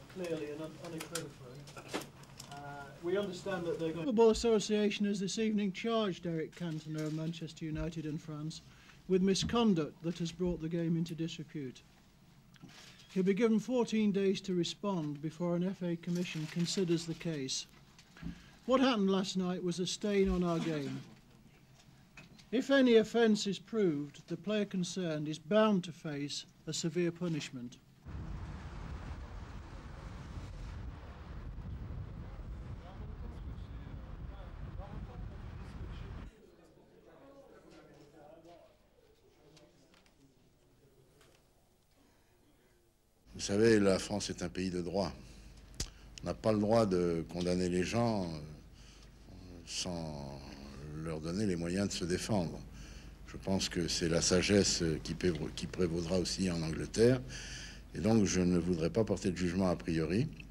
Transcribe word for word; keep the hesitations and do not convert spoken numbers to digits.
clearly and un unequivocally. Uh, we understand that they're going... The Football Association has this evening charged Eric Cantona of Manchester United in France with misconduct that has brought the game into disrepute. He'll be given fourteen days to respond before an F A commission considers the case. What happened last night was a stain on our game. If any offence is proved, the player concerned is bound to face a severe punishment. Vous savez, la France est un pays de droit. On n'a pas le droit de condamner les gens sans leur donner les moyens de se défendre. Je pense que c'est la sagesse qui prévaudra aussi en Angleterre. Et donc, je ne voudrais pas porter de jugement a priori.